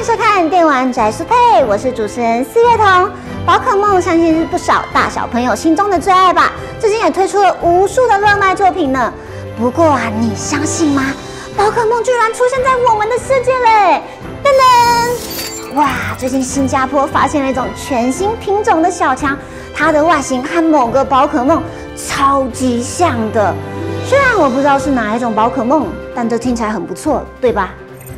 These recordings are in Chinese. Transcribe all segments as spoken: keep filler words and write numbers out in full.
收看电玩宅速配，我是主持人四月彤。宝可梦相信是不少大小朋友心中的最爱吧，至今也推出了无数的热卖作品呢。不过啊，你相信吗？宝可梦居然出现在我们的世界嘞！噔噔，哇！最近新加坡发现了一种全新品种的小强，它的外形和某个宝可梦超级像的。虽然我不知道是哪一种宝可梦，但这听起来很不错，对吧？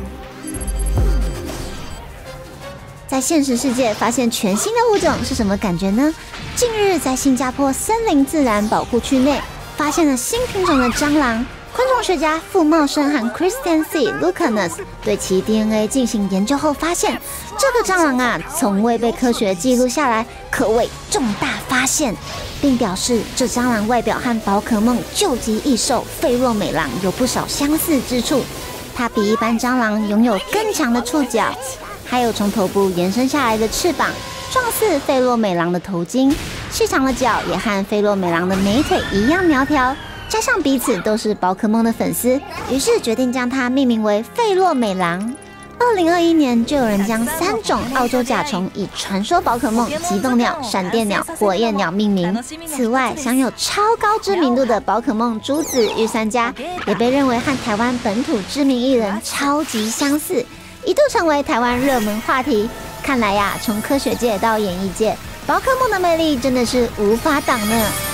在现实世界发现全新的物种是什么感觉呢？近日在新加坡森林自然保护区内发现了新品种的蟑螂，昆虫学家傅茂生和 Christian C. Lucanus 对其 D N A 进行研究后发现，这个蟑螂啊从未被科学记录下来，可谓重大发现，并表示这蟑螂外表和宝可梦救急异兽费洛美狼有不少相似之处。它比一般蟑螂拥有更强的触角，还有从头部延伸下来的翅膀，状似费洛美狼的头巾，细长的脚也和费洛美狼的美腿一样苗条，加上彼此都是宝可梦的粉丝，于是决定将它命名为费洛美狼。二零二一年就有人将三种澳洲甲虫以传说宝可梦极冻鸟、闪电鸟、火焰鸟命名。此外，享有超高知名度的宝可梦朱子御三家，也被认为和台湾本土知名艺人超级相似，一度成为台湾热门话题。看来呀、啊，从科学界到演艺界，宝可梦的魅力真的是无法挡呢。